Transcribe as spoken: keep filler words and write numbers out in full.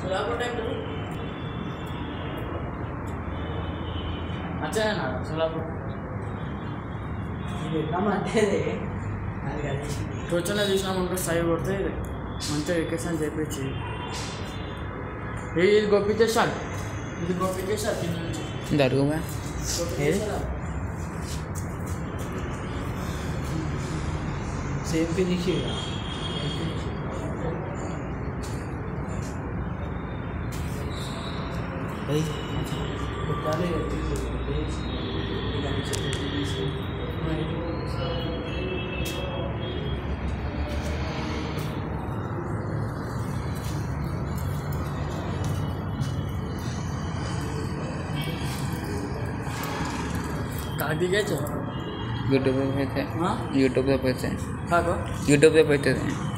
Solapur temple अच्छा है ना सोलापुर కూర్చొని చూసినామనుకో సైడ్ కొడితే మంచిగా ఎక్కేసాను చెప్పేసి ఇది గొప్పించేసాను ఇది గొప్పించేసాను కింద నుంచి జరుగుమా सेम पे देखिएगा भाई बताने काटी गए यूट्यूब पे पैसे हाँ यूट्यूब पे पैसे हाँ को यूट्यूब पे पैसे